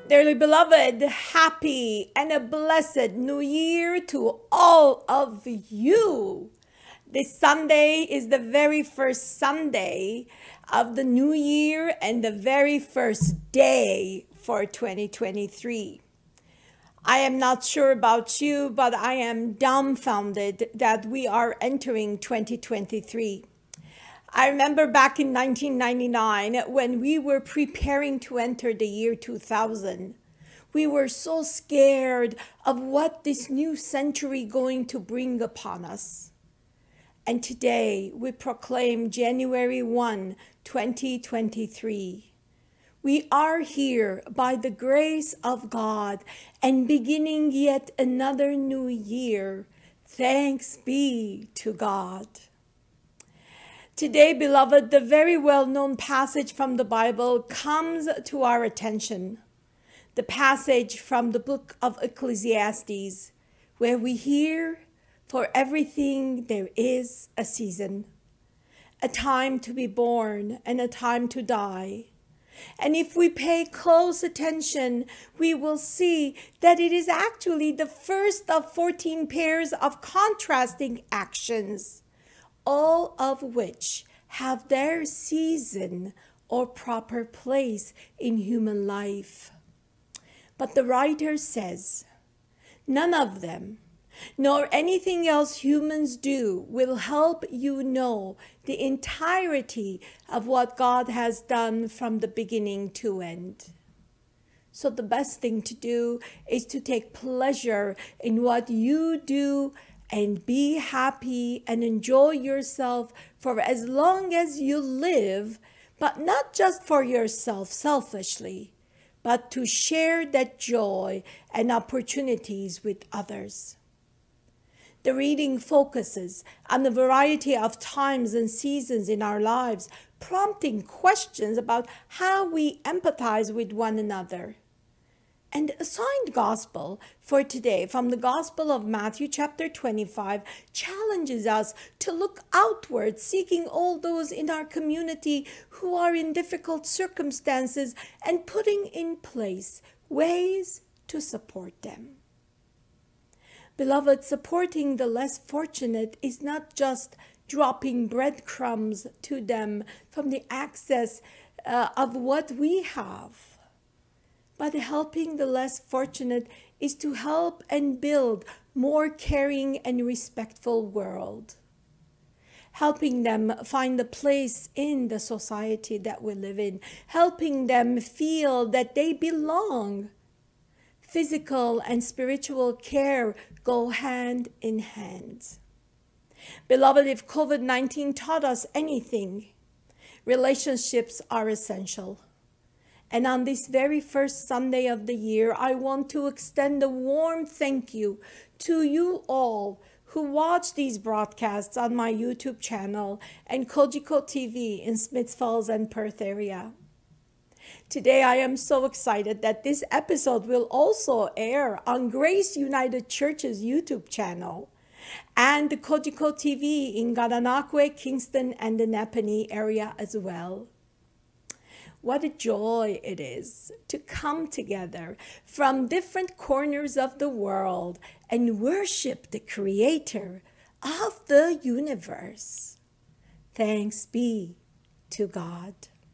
Dearly beloved, happy and a blessed new year to all of you. This Sunday is the very first Sunday of the new year and the very first day for 2023. I am not sure about you, but I am dumbfounded that we are entering 2023. I remember back in 1999 when we were preparing to enter the year 2000. We were so scared of what this new century going to bring upon us. And today we proclaim January 1, 2023. We are here by the grace of God and beginning yet another new year. Thanks be to God. Today, beloved, the very well-known passage from the Bible comes to our attention. The passage from the book of Ecclesiastes, where we hear, "For everything there is a season, a time to be born and a time to die." And if we pay close attention, we will see that it is actually the first of 14 pairs of contrasting actions, all of which have their season or proper place in human life. But the writer says, none of them, nor anything else humans do, will help you know the entirety of what God has done from the beginning to end. So the best thing to do is to take pleasure in what you do and be happy and enjoy yourself for as long as you live, but not just for yourself selfishly, but to share that joy and opportunities with others. The reading focuses on the variety of times and seasons in our lives, prompting questions about how we empathize with one another. And the assigned gospel for today from the Gospel of Matthew chapter 25 challenges us to look outward, seeking all those in our community who are in difficult circumstances and putting in place ways to support them. Beloved, supporting the less fortunate is not just dropping breadcrumbs to them from the access of what we have. But helping the less fortunate is to help and build more caring and respectful world. Helping them find a place in the society that we live in. Helping them feel that they belong. Physical and spiritual care go hand in hand. Beloved, if COVID-19 taught us anything, relationships are essential. And on this very first Sunday of the year, I want to extend a warm thank you to you all who watch these broadcasts on my YouTube channel and Kojiko TV in Smiths Falls and Perth area. Today, I am so excited that this episode will also air on Grace United Church's YouTube channel and the Kojiko TV in Gananoque, Kingston, and the Napanee area as well. What a joy it is to come together from different corners of the world and worship the Creator of the universe. Thanks be to God.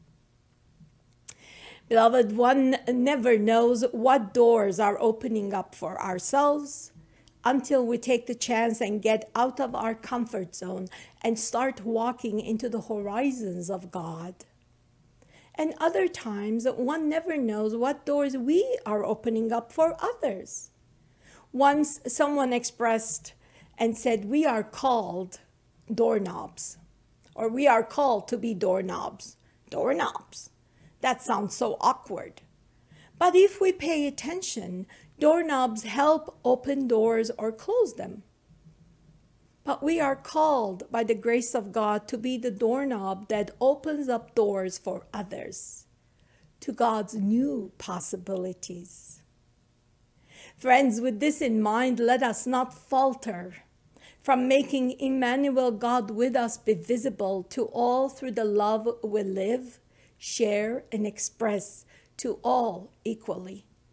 Beloved, one never knows what doors are opening up for ourselves until we take the chance and get out of our comfort zone and start walking into the horizons of God. And other times, one never knows what doors we are opening up for others. Once someone expressed and said, we are called doorknobs, or we are called to be doorknobs. Doorknobs. That sounds so awkward. But if we pay attention, doorknobs help open doors or close them. But we are called by the grace of God to be the doorknob that opens up doors for others, to God's new possibilities. Friends, with this in mind, let us not falter from making Emmanuel, God with us, be visible to all through the love we live, share, and express to all equally.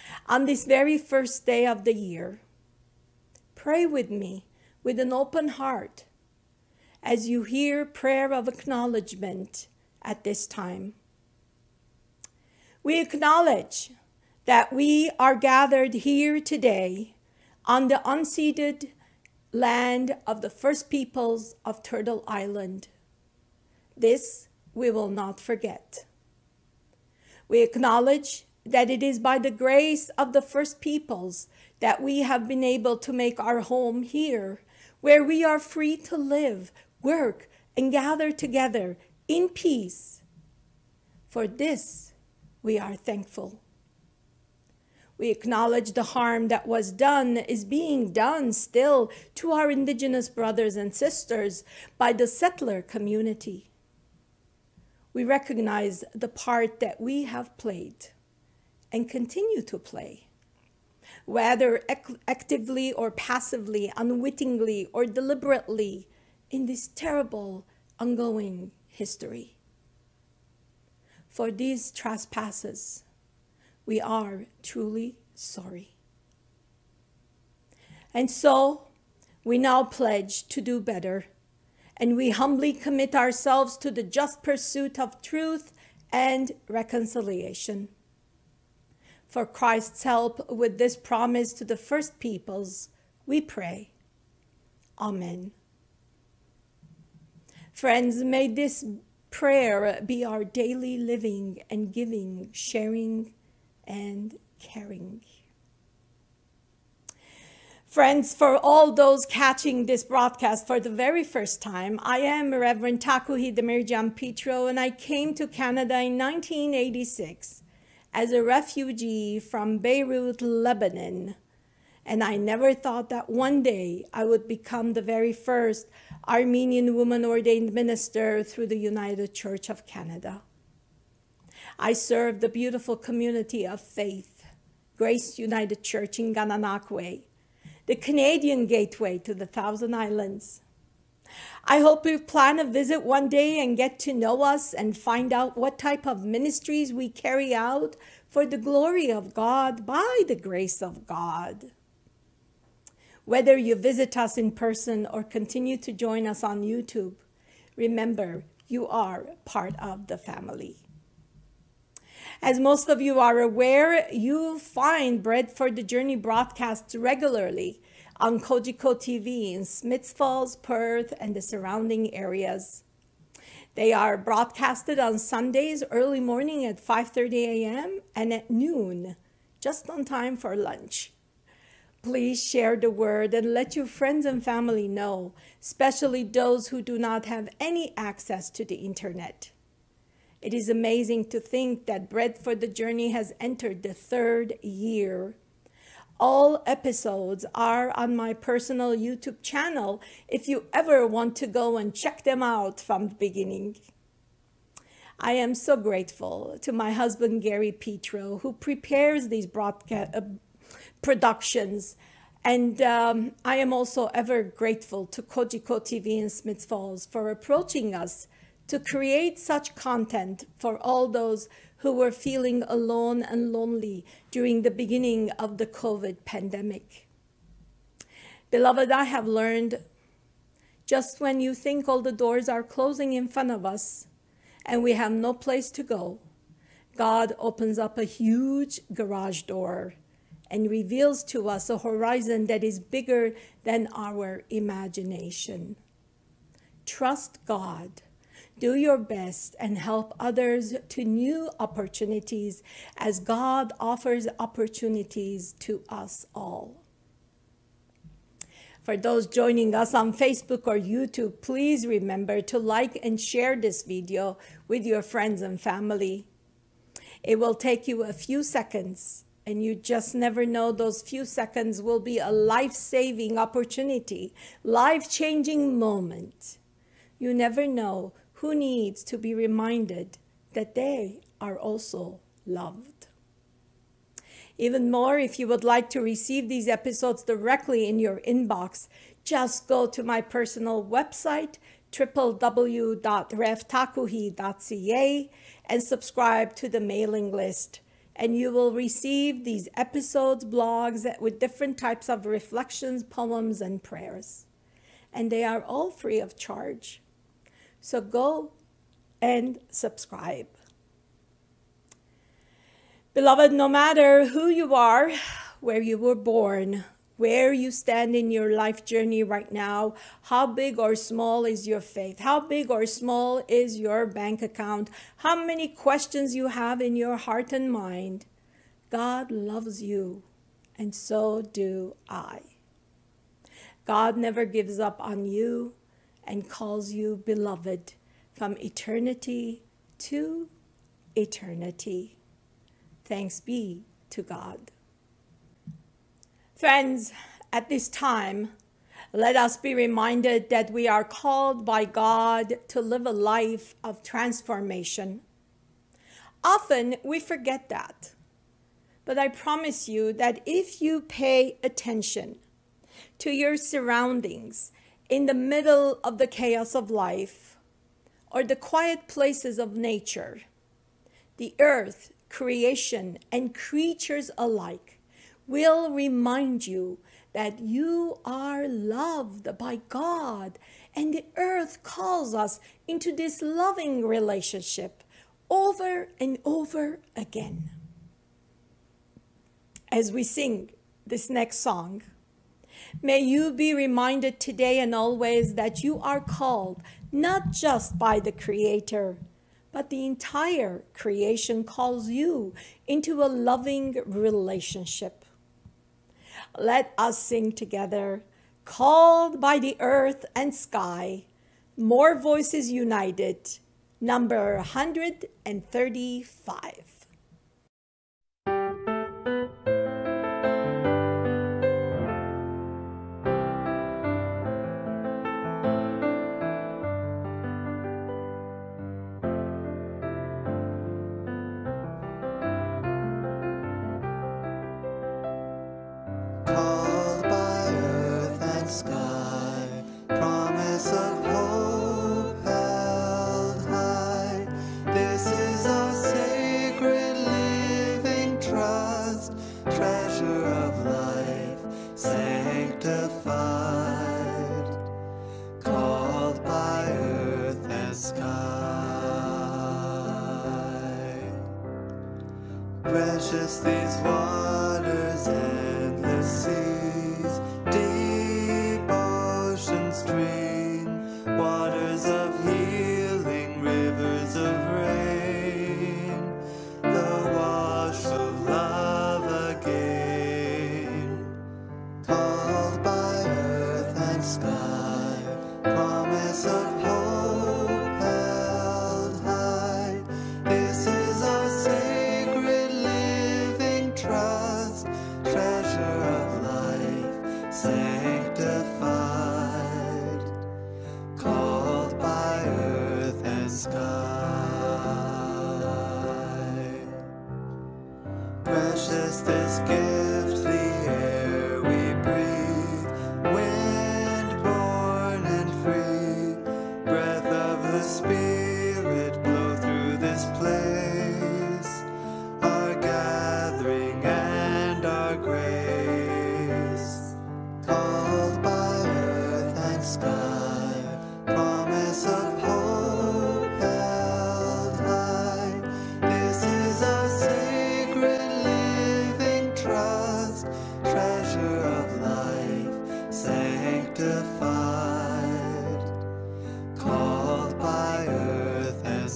On this very first day of the year, pray with me with an open heart as you hear prayer of acknowledgement at this time. We acknowledge that we are gathered here today on the unceded land of the first peoples of Turtle Island. This we will not forget. We acknowledge that it is by the grace of the first peoples that we have been able to make our home here, where we are free to live, work, and gather together in peace. For this, we are thankful. We acknowledge the harm that was done is being done still to our Indigenous brothers and sisters by the settler community. We recognize the part that we have played and continue to play, whether actively or passively, unwittingly or deliberately, in this terrible ongoing history. For these trespasses, we are truly sorry. And so, we now pledge to do better, and we humbly commit ourselves to the just pursuit of truth and reconciliation. For Christ's help with this promise to the first peoples, we pray. Amen. Friends, may this prayer be our daily living and giving, sharing, and caring. Friends, for all those catching this broadcast for the very first time, I am Reverend Takhoui Demirdjian-Petro, and I came to Canada in 1986 as a refugee from Beirut, Lebanon. And I never thought that one day I would become the very first Armenian woman ordained minister through the United Church of Canada. I served the beautiful community of faith, Grace United Church in Gananoque, the Canadian gateway to the Thousand Islands. I hope you plan a visit one day and get to know us and find out what type of ministries we carry out for the glory of God by the grace of God. Whether you visit us in person or continue to join us on YouTube, remember, you are part of the family. As most of you are aware, you find Bread for the Journey broadcasts regularly on Kojiko TV in Smiths Falls, Perth, and the surrounding areas. They are broadcasted on Sundays early morning at 5:30 a.m. and at noon, just on time for lunch. Please share the word and let your friends and family know, especially those who do not have any access to the internet. It is amazing to think that Bread for the Journey has entered the 3rd year. All episodes are on my personal YouTube channel if you ever want to go and check them out from the beginning. I am so grateful to my husband, Gary Petro, who prepares these productions. And I am also ever grateful to Kojiko TV in Smiths Falls for approaching us to create such content for all those who were feeling alone and lonely during the beginning of the COVID pandemic. Beloved, I have learned just when you think all the doors are closing in front of us and we have no place to go, God opens up a huge garage door and reveals to us a horizon that is bigger than our imagination. Trust God. Do your best and help others to new opportunities as God offers opportunities to us all. For those joining us on Facebook or YouTube, please remember to like and share this video with your friends and family. It will take you a few seconds, and you just never know, those few seconds will be a life-saving opportunity, life-changing moment. You never know who needs to be reminded that they are also loved. Even more, if you would like to receive these episodes directly in your inbox, just go to my personal website, www.revtakhoui.ca, and subscribe to the mailing list. and you will receive these episodes, blogs with different types of reflections, poems, and prayers. And they are all free of charge. So go and subscribe. Beloved, no matter who you are, where you were born, where you stand in your life journey right now, how big or small is your faith? How big or small is your bank account? How many questions you have in your heart and mind? God loves you, and so do I. God never gives up on you and calls you beloved from eternity to eternity. Thanks be to God. Friends, at this time, let us be reminded that we are called by God to live a life of transformation. Often we forget that, but I promise you that if you pay attention to your surroundings in the middle of the chaos of life or the quiet places of nature, the earth, creation, and creatures alike will remind you that you are loved by God, and the earth calls us into this loving relationship over and over again. As we sing this next song, may you be reminded today and always that you are called not just by the Creator, but the entire creation calls you into a loving relationship. Let us sing together, called by the earth and sky, more voices united, number 135. Called by earth and sky, promise of hope held high. This is our sacred living trust, treasure of life sanctified. Called by earth and sky. Precious these waters, endless seas, deep ocean stream, waters of healing, rivers of rain, the wash of love again. Called by earth and sky, promise of hope held high. This is our sacred living trust, treasure of life sanctified. Called by earth and sky. Precious this gift, the air we breathe, wind born and free, breath of the Spirit blow through this place, our gathering and our grace. Called by earth and sky, promise of hope held high. This is our sacred living trust, treasure of life sanctified. Called by earth and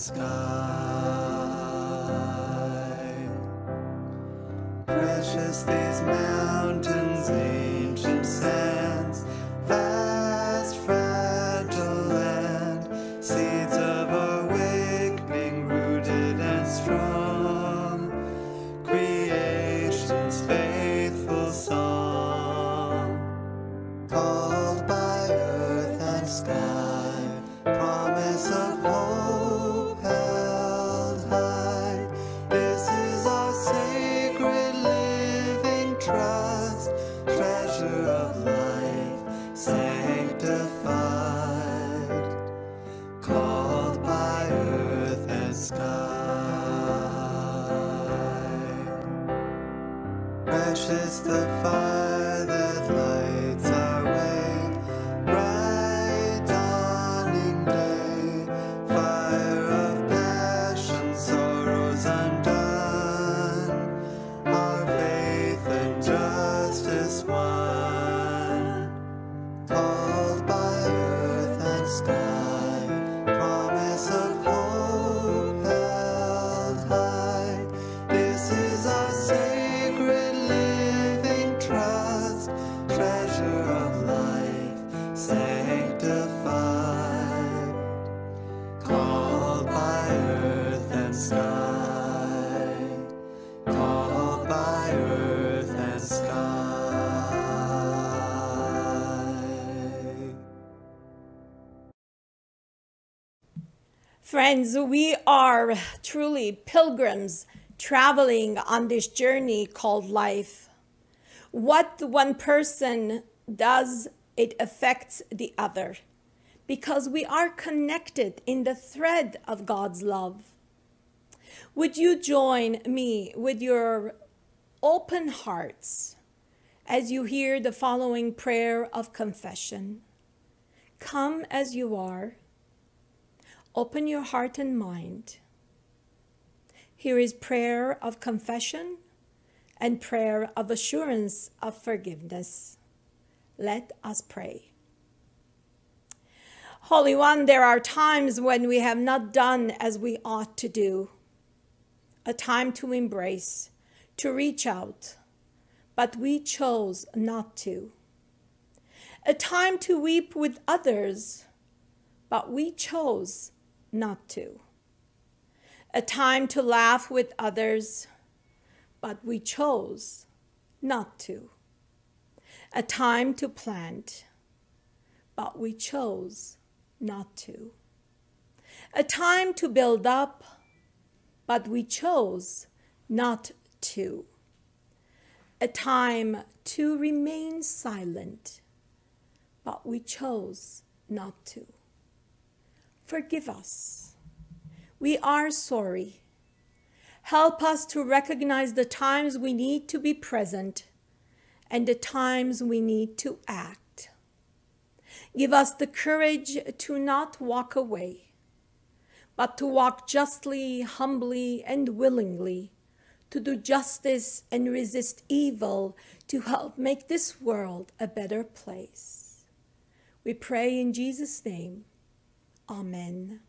sky. Precious these mountains, ancient sands, vast fragile land, seeds of awakening, rooted and strong, creation's faithful song. Called by earth and sky, promise of hope held high. This is our sacred living trust, treasure of life precious the fire that lights our way, bright dawning day, fire of passion, sorrows undone, our faith and justice won, called by earth and sky, promise of hope held high. This is our sacred living trust, treasure of life sanctified, called by earth and sky, called by earth and sky. Friends, we are truly pilgrims traveling on this journey called life. What one person does, it affects the other, because we are connected in the thread of God's love. Would you join me with your open hearts as you hear the following prayer of confession? Come as you are. Open your heart and mind. Here is prayer of confession and prayer of assurance of forgiveness. Let us pray. Holy One, there are times when we have not done as we ought to do. A time to embrace, to reach out, but we chose not to. A time to weep with others, but we chose not to. A time to laugh with others, but we chose not to. A time to plant, but we chose not to. A time to build up, but we chose not to. A time to remain silent, but we chose not to. Forgive us. We are sorry. Help us to recognize the times we need to be present and the times we need to act. Give us the courage to not walk away, but to walk justly, humbly, and willingly, to do justice and resist evil, to help make this world a better place. We pray in Jesus' name. Amen.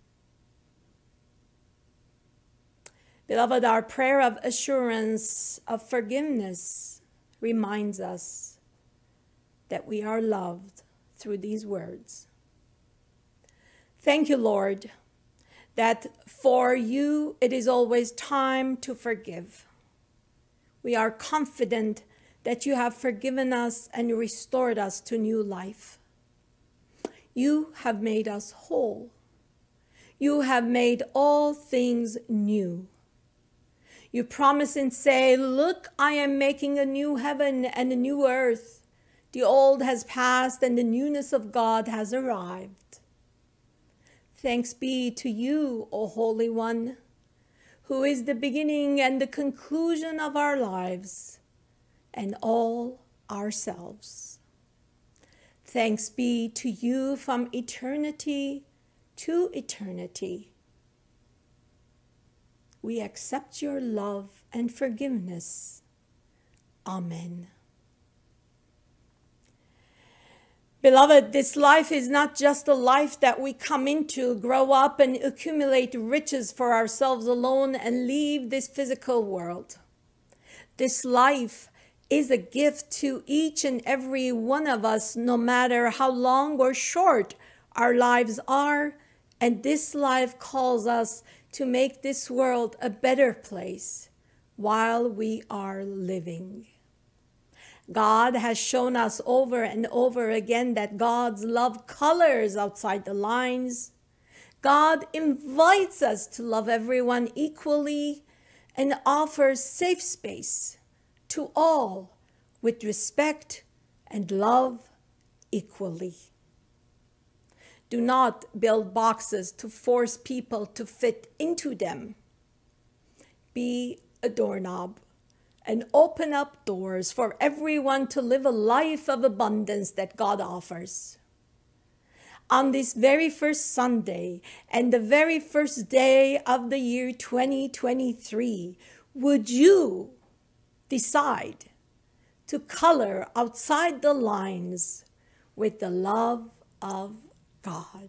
Beloved, our prayer of assurance of forgiveness reminds us that we are loved through these words. Thank you, Lord, that for you it is always time to forgive. We are confident that you have forgiven us and restored us to new life. You have made us whole. You have made all things new. You promise and say, look, I am making a new heaven and a new earth. The old has passed and the newness of God has arrived. Thanks be to you, O Holy One, who is the beginning and the conclusion of our lives and all ourselves. Thanks be to you from eternity to eternity. We accept your love and forgiveness. Amen. Beloved, this life is not just a life that we come into, grow up, and accumulate riches for ourselves alone and leave this physical world. This life is a gift to each and every one of us, no matter how long or short our lives are. And this life calls us to make this world a better place while we are living. God has shown us over and over again that God's love colors outside the lines. God invites us to love everyone equally and offers safe space to all with respect and love equally. Do not build boxes to force people to fit into them. Be a doorknob and open up doors for everyone to live a life of abundance that God offers. On this very first Sunday and the very first day of the year 2023, would you decide to color outside the lines with the love of God?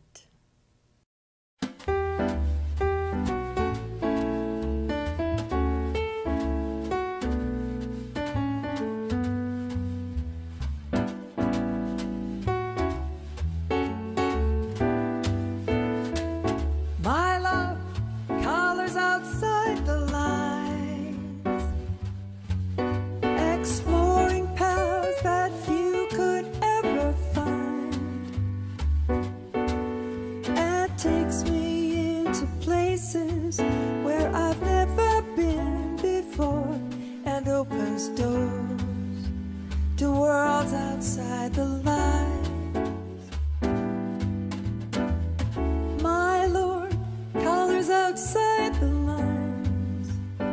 My love colors outside the lines, exploring paths that few could ever find, and takes me into places where I've never been before, and opens doors to worlds outside the lines. My Lord colors outside the lines,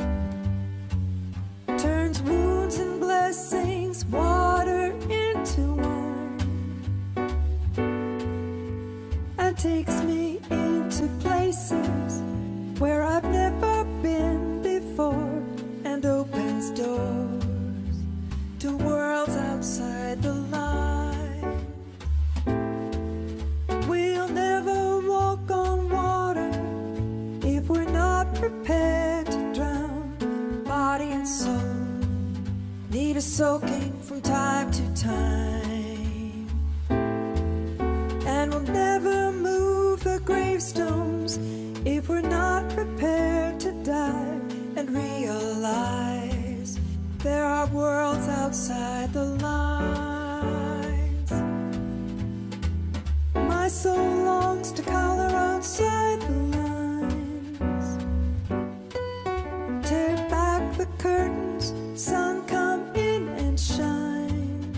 turns wounds and blessings, water into wine, and takes me into places where I've never been before, and opens doors to worlds outside the line. We'll never walk on water if we're not prepared to drown. Body and soul need a soaking from time to time, and we'll never move the gravestones if we're not prepared to die and realize there are worlds outside the lines. My soul longs to color outside the lines. Tear back the curtains, sun, come in and shine.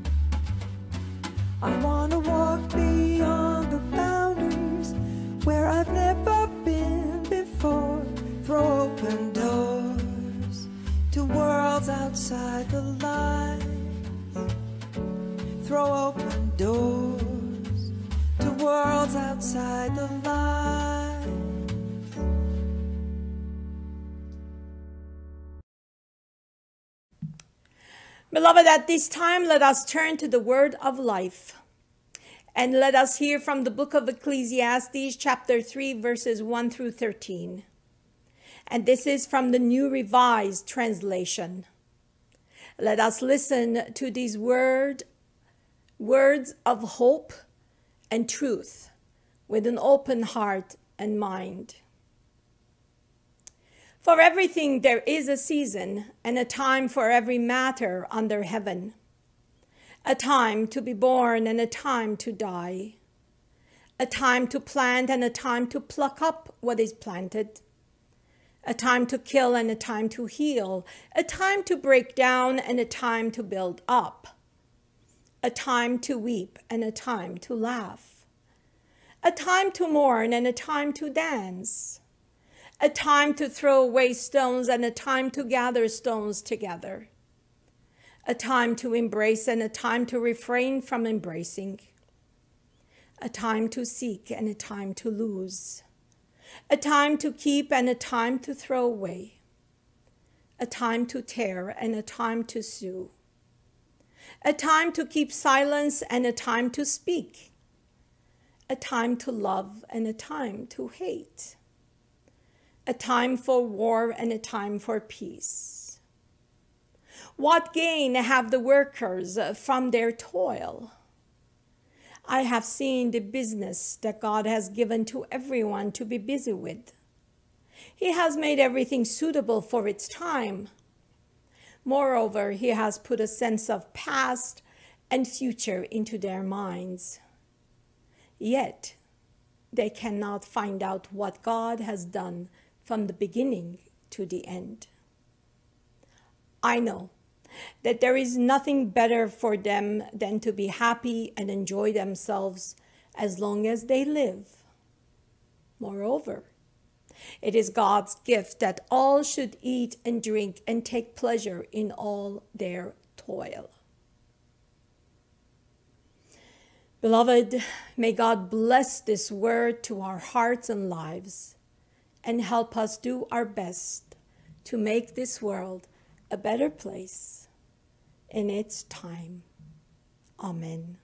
I want to walk beyond the boundaries where I've never been before. Throw open doors to worlds outside the lines. Throw open doors to worlds outside the lines. Beloved, at this time, let us turn to the word of life. And let us hear from the book of Ecclesiastes, chapter 3, verses 1 through 13. And this is from the New Revised Translation. Let us listen to these words of hope and truth with an open heart and mind. For everything there is a season and a time for every matter under heaven, a time to be born and a time to die, a time to plant and a time to pluck up what is planted, a time to kill and a time to heal, a time to break down and a time to build up, a time to weep and a time to laugh, a time to mourn and a time to dance, a time to throw away stones and a time to gather stones together, a time to embrace and a time to refrain from embracing, a time to seek and a time to lose, a time to keep and a time to throw away, a time to tear and a time to sue, a time to keep silence and a time to speak, a time to love and a time to hate, a time for war and a time for peace. What gain have the workers from their toil? I have seen the business that God has given to everyone to be busy with. He has made everything suitable for its time. Moreover, he has put a sense of past and future into their minds. Yet, they cannot find out what God has done from the beginning to the end. I know that there is nothing better for them than to be happy and enjoy themselves as long as they live. Moreover, It is God's gift that all should eat and drink and take pleasure in all their toil. Beloved, may God bless this word to our hearts and lives and help us do our best to make this world a better place in its time. Amen.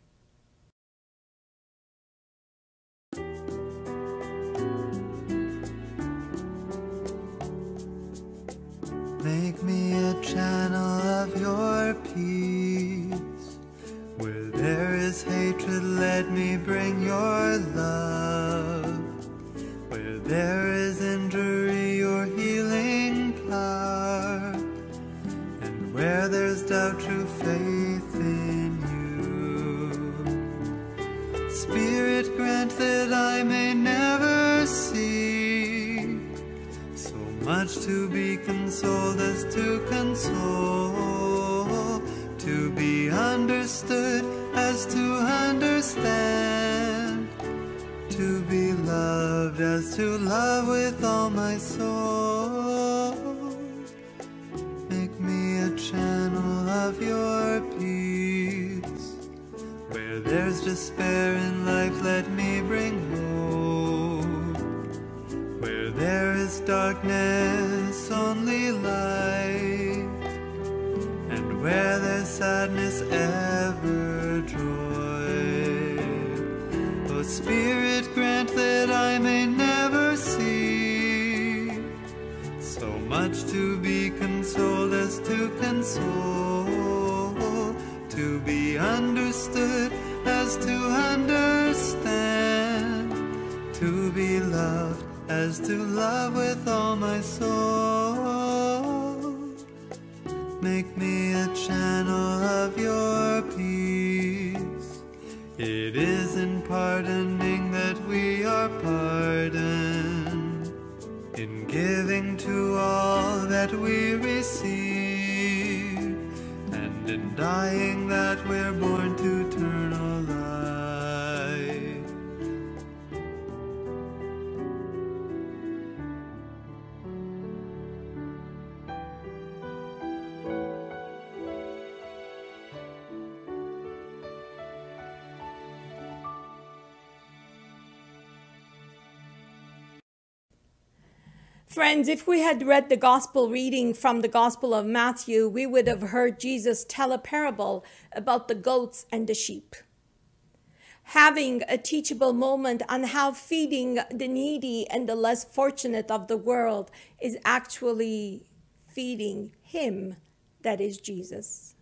Make me a channel of your peace. Where there is hatred, let me bring your love. Where there is injury, your healing power. And where there's doubt, true faith in you. Spirit, grant that I may never see so much to be consoled as to console, to be understood as to understand, to be loved as to love with all my soul. Make me a channel of your peace. Where there's despair in life, let me bring hope. Where there is darkness, only light. And where there's sadness, ever joy. O Spirit, grant that I may never see so much to be consoled as to console, to be understood as to understand, to be loved as to love with all my soul. Make me a channel of your peace. It is in pardoning that we are pardoned, in giving to all that we receive, and in dying that we're born to eternal life. Friends, if we had read the gospel reading from the Gospel of Matthew, we would have heard Jesus tell a parable about the goats and the sheep, having a teachable moment on how feeding the needy and the less fortunate of the world is actually feeding him, that is Jesus.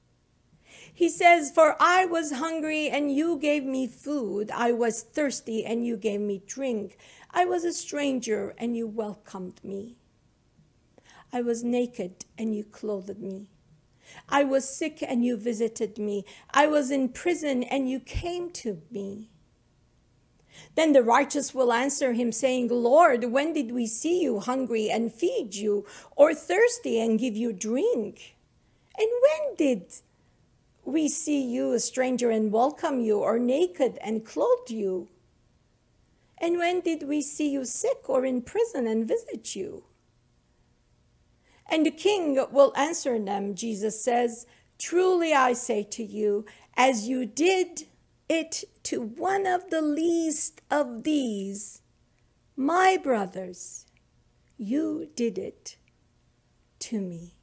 He says, "For I was hungry and you gave me food. I was thirsty and you gave me drink. I was a stranger and you welcomed me. I was naked and you clothed me. I was sick and you visited me. I was in prison and you came to me." Then the righteous will answer him, saying, "Lord, when did we see you hungry and feed you, or thirsty and give you drink? And when did we see you a stranger and welcome you, or naked and clothed you? And when did we see you sick or in prison and visit you?" And the king will answer them, Jesus says, "Truly I say to you, as you did it to one of the least of these, my brothers, you did it to me."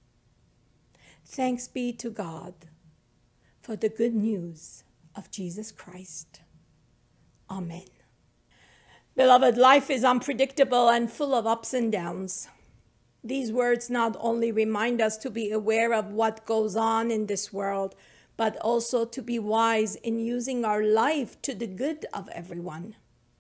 Thanks be to God for the good news of Jesus Christ. Amen. Beloved, life is unpredictable and full of ups and downs. These words not only remind us to be aware of what goes on in this world, but also to be wise in using our life to the good of everyone.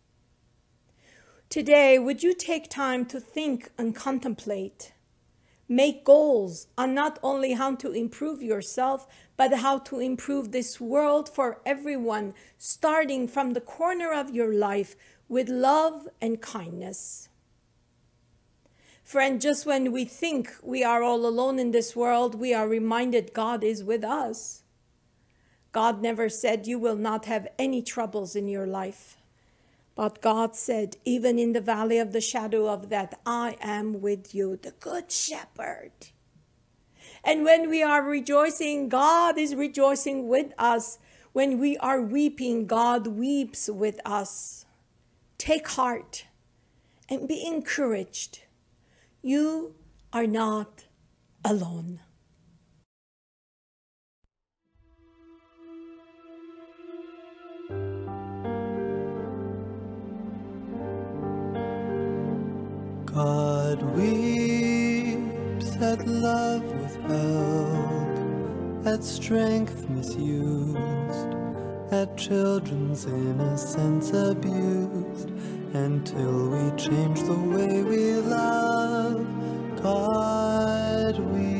Today, would you take time to think and contemplate? Make goals on not only how to improve yourself, but how to improve this world for everyone, starting from the corner of your life with love and kindness. Friend, just when we think we are all alone in this world, we are reminded God is with us. God never said you will not have any troubles in your life, But God said, even in the valley of the shadow of death, I am with you, the good shepherd. And when we are rejoicing, God is rejoicing with us. When we are weeping, God weeps with us. Take heart and be encouraged. You are not alone. God weeps at love withheld, at strength misused, at children's innocence abused, until we change the way we love. God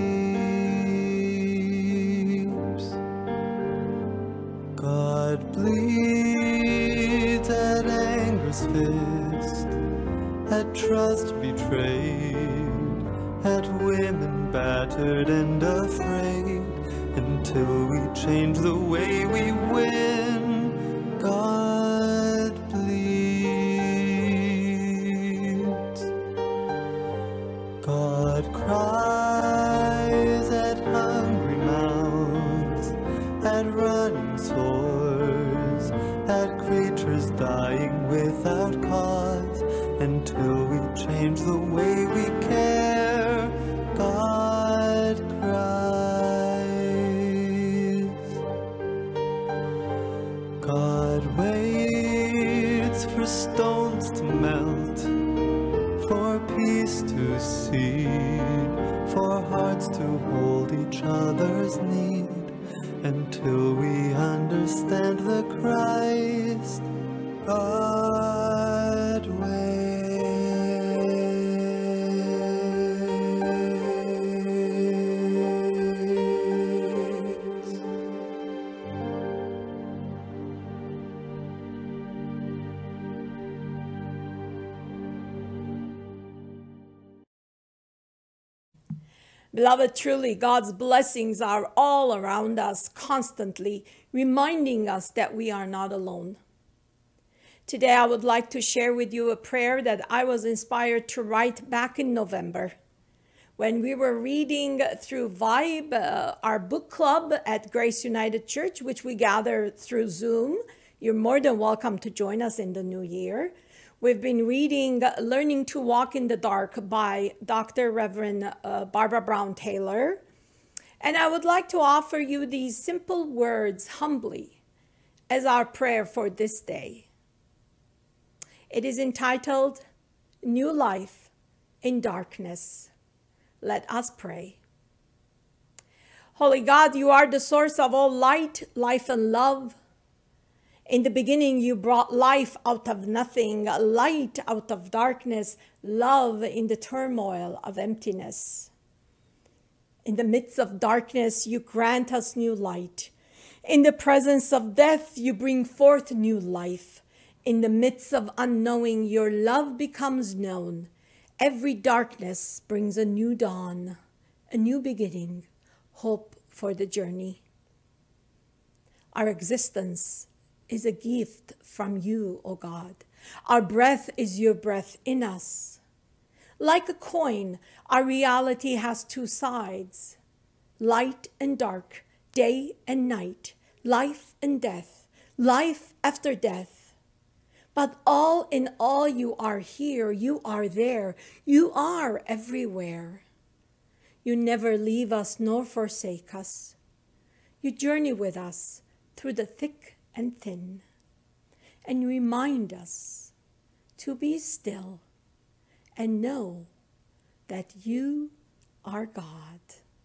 weeps. God bleeds at anger's fist, at trust betrayed, at women battered and afraid, until we change the way we win. God bleeds. God cries at hungry mouths, at running sores, at creatures dying without cause, until we change the way we care. God cries. God waits for stones to melt, for peace to cede, for hearts to hold each other's need, until we understand the Christ. God waits. Beloved, truly, God's blessings are all around us, constantly reminding us that we are not alone. Today, I would like to share with you a prayer that I was inspired to write back in November when we were reading through Vibe, our book club at Grace United Church, which we gather through Zoom. You're more than welcome to join us in the new year. We've been reading Learning to Walk in the Dark by Dr. Reverend Barbara Brown Taylor. And I would like to offer you these simple words humbly as our prayer for this day. It is entitled, New Life in Darkness. Let us pray. Holy God, you are the source of all light, life, and love. In the beginning, you brought life out of nothing, light out of darkness, love in the turmoil of emptiness. In the midst of darkness, you grant us new light. In the presence of death, you bring forth new life. In the midst of unknowing, your love becomes known. Every darkness brings a new dawn, a new beginning, hope for the journey. Our existence is a gift from you, O God. Our breath is your breath in us. Like a coin, our reality has two sides, light and dark, day and night, life and death, life after death. But all in all, you are here, you are there, you are everywhere. You never leave us nor forsake us. You journey with us through the thick and thin, and remind us to be still and know that you are God.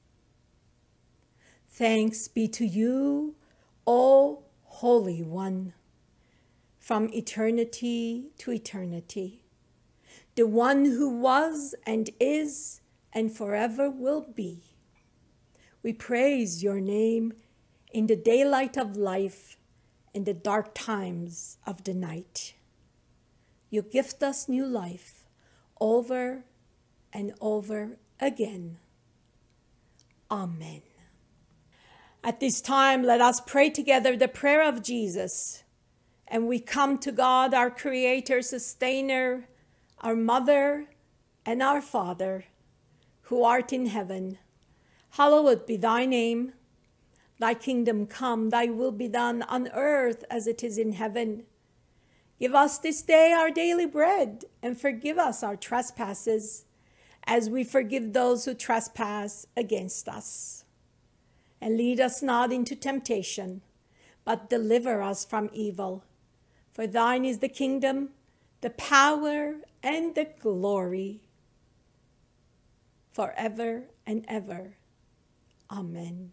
Thanks be to you, O Holy One, from eternity to eternity, the one who was and is and forever will be. We praise your name in the daylight of life, in the dark times of the night. You gift us new life over and over again. Amen. At this time, let us pray together the prayer of Jesus And we come to God, our Creator, Sustainer, our Mother, and our Father, who art in heaven. Hallowed be thy name. Thy kingdom come, thy will be done on earth as it is in heaven. Give us this day our daily bread, and forgive us our trespasses, as we forgive those who trespass against us. And lead us not into temptation, but deliver us from evil. For thine is the kingdom, the power, and the glory, forever and ever. Amen.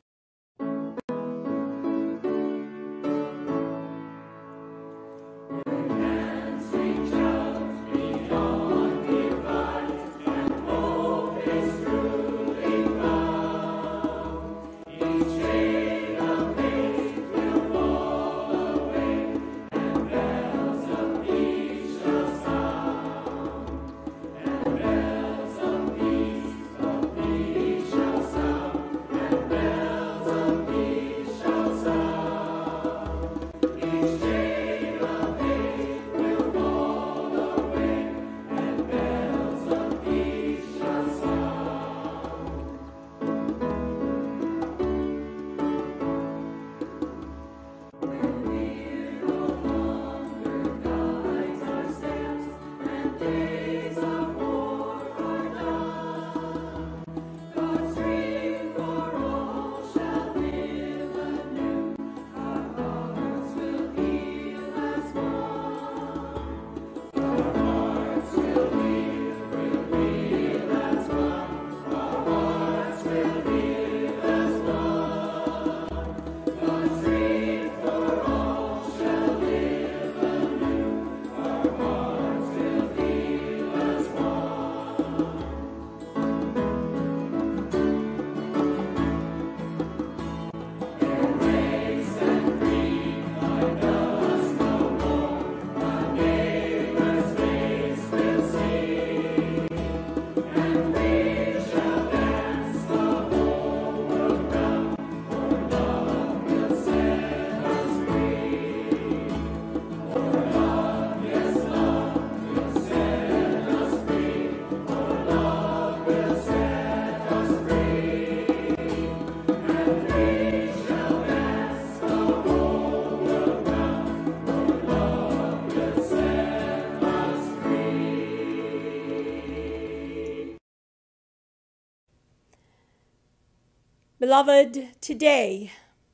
Beloved, today,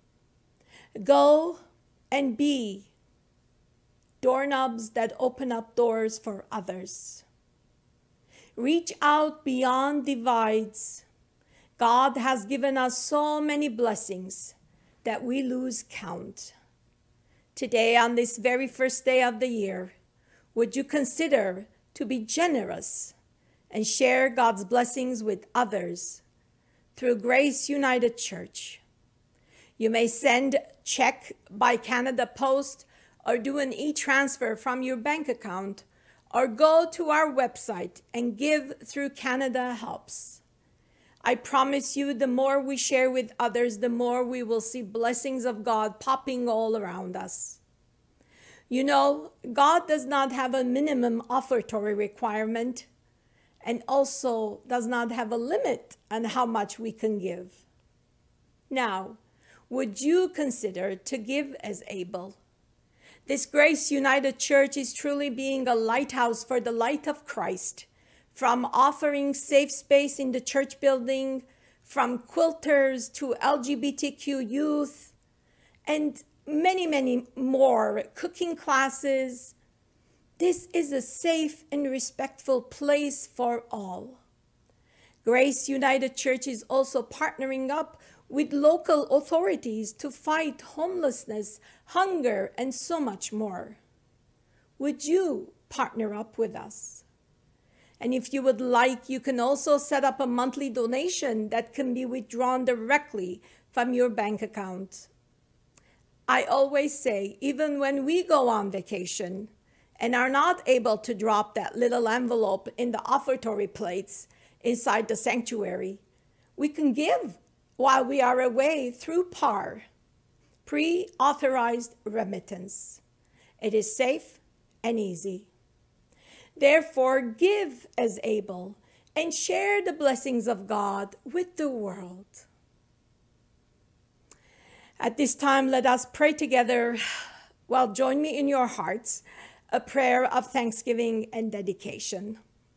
go and be doorknobs that open up doors for others. Reach out beyond divides. God has given us so many blessings that we lose count. Today, on this very first day of the year, would you consider to be generous and share God's blessings with others through Grace United Church? You may send check by Canada Post or do an e-transfer from your bank account, or go to our website and give through Canada Helps. I promise you, the more we share with others, the more we will see blessings of God popping all around us. You know, God does not have a minimum offertory requirement, and also does not have a limit on how much we can give. Now, would you consider to give as able? This Grace United Church is truly being a lighthouse for the light of Christ, from offering safe space in the church building, from quilters to LGBTQ youth, and many, many more, cooking classes. This is a safe and respectful place for all. Grace United Church is also partnering up with local authorities to fight homelessness, hunger, and so much more. Would you partner up with us? And if you would like, you can also set up a monthly donation that can be withdrawn directly from your bank account. I always say, even when we go on vacation and are not able to drop that little envelope in the offertory plates inside the sanctuary, we can give while we are away through PAR, pre-authorized remittance. It is safe and easy. Therefore, give as able and share the blessings of God with the world. At this time, let us pray together. Well, join me in your hearts, a prayer of thanksgiving and dedication.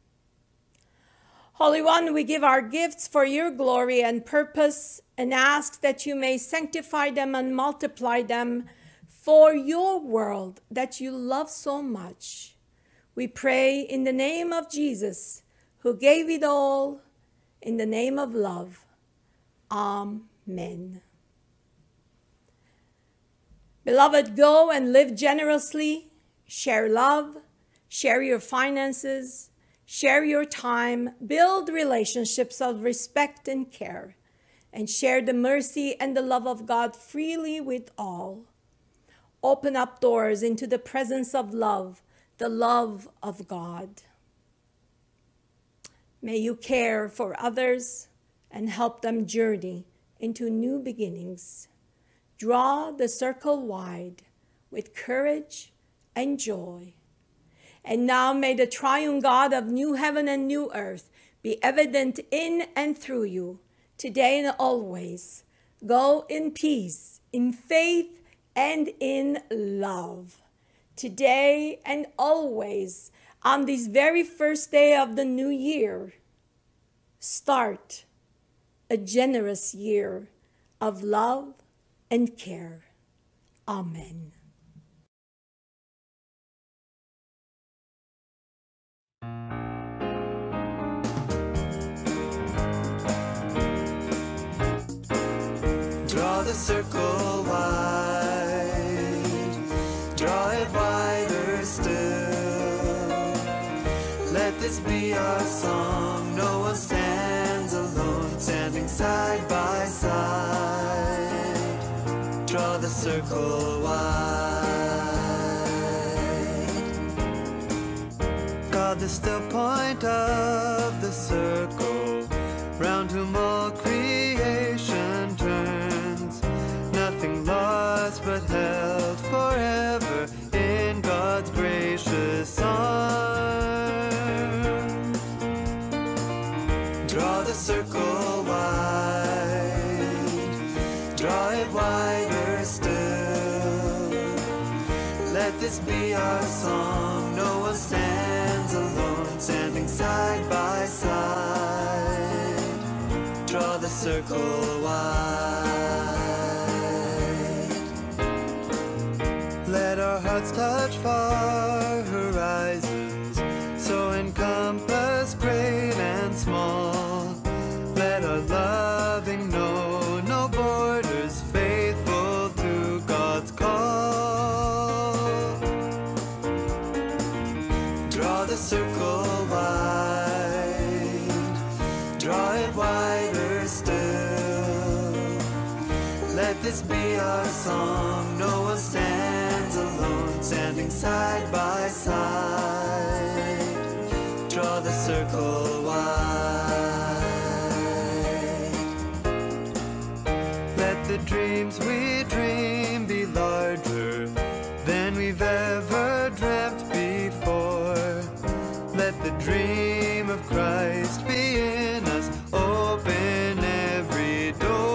Holy One, we give our gifts for your glory and purpose and ask that you may sanctify them and multiply them for your world that you love so much. We pray in the name of Jesus, who gave it all, in the name of love. Amen. Beloved, go and live generously, share love, share your finances, share your time, build relationships of respect and care, and share the mercy and the love of God freely with all. Open up doors into the presence of love, the love of God. May you care for others and help them journey into new beginnings. Draw the circle wide with courage and joy. And now may the triune God of new heaven and new earth be evident in and through you, today and always. Go in peace, in faith, and in love. Today and always, on this very first day of the new year, start a generous year of love and care. Amen. Draw the circle wide, draw it wider still. Let this be our song, no one stands alone, standing side by side. Draw the circle wide. God, the still point of the circle, round whom all creation turns, nothing lost but held forever in God's gracious arms. Draw the circle wide, draw it wider still. Let this be our song, no one stands alone, standing side by side. Draw the circle wide. Let our hearts touch far horizons, so encompass great and small. Let our loving know no borders, faithful to God's call. Draw the circle wide, draw it wider still. Let this be our song, no one stands alone, standing side by side. Draw the circle wide. Let the dreams we dream be larger than we've ever dreamt before. Let the dream of Christ be in us, open every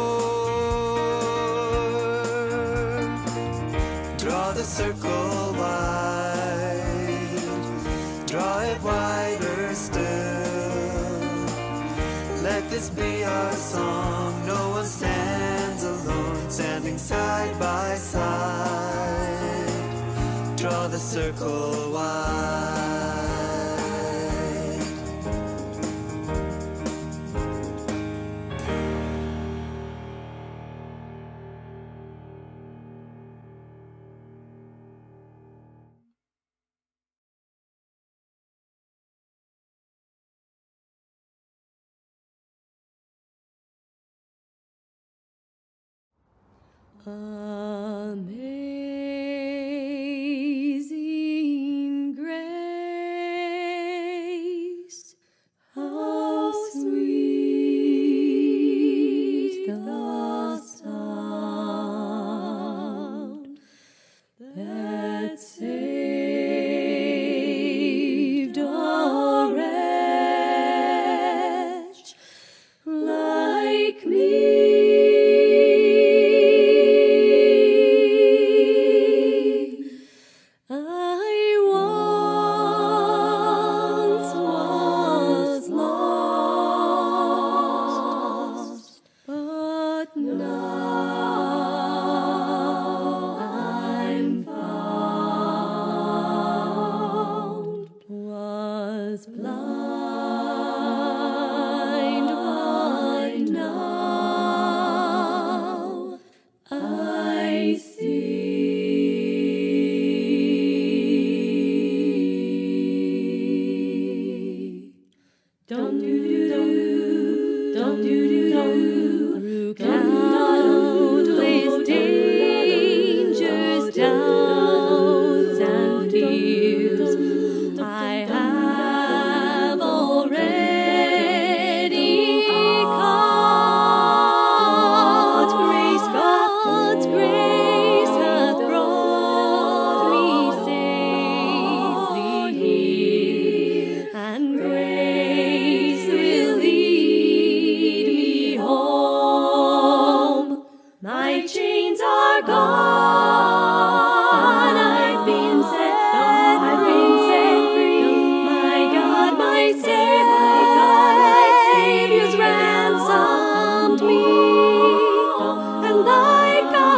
door. Draw the circle wide, draw it wider still. Let this be our song, no one stands alone, standing side by side. Draw the circle wide. Amazing grace, how sweet the sound that saved through countless dangers, doubts, and fears, I have already caught grace. God's grace hath brought me safely here, and grace will lead me home. My chains are gone, I've been set free. My God, my Savior's ransomed me, and like a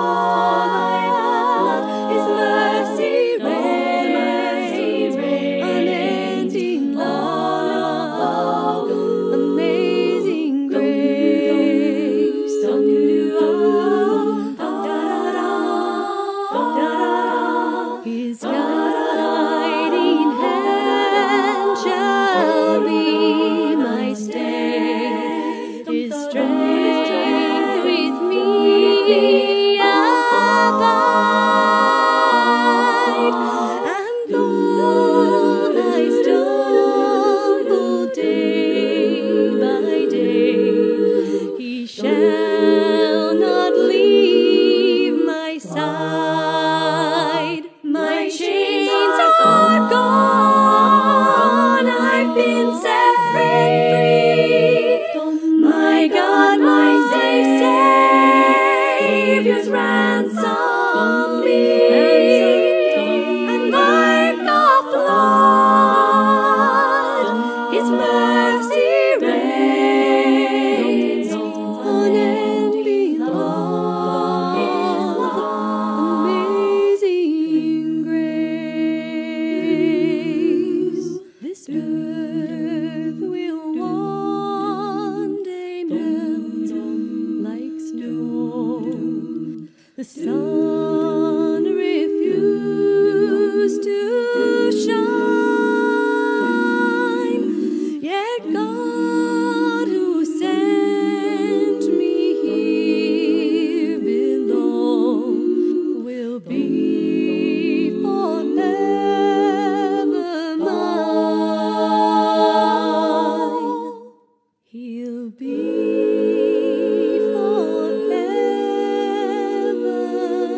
flood, His mercy reigns, unending love, amazing grace. His guiding hand shall be my stay, His strength with me abide. And though I stumble day by day, He shall not leave my side. My chains are gone, I've been set free. My God, my Savior's ransomed me, and like a flood, His mercy reigns, unending love, amazing grace. This earth will one day melt like snow. The sun refused to shine, yet God who sent me here below will be forever mine. He'll be forever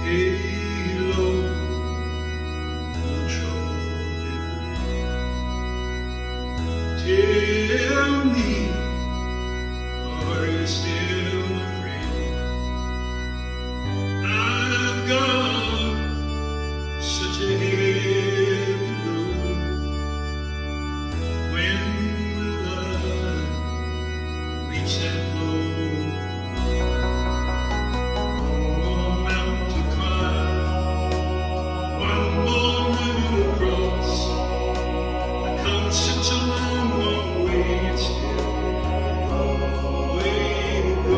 Tell me, are you still afraid? I've got such a heavy load. When will I reach that goal? One more mountain to climb, one more river to cross. I come such a long way, it's still a way to go.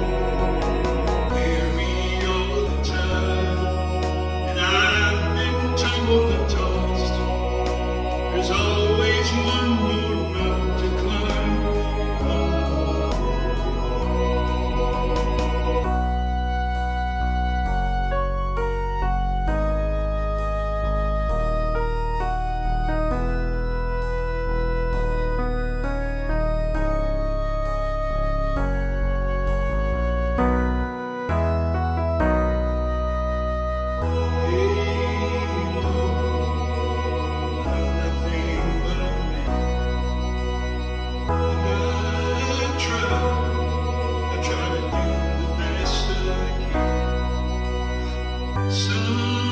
Weary all the time, and I've been tumbled and tossed. There's always one more mountain to climb, one more. I try to do the best I can. Some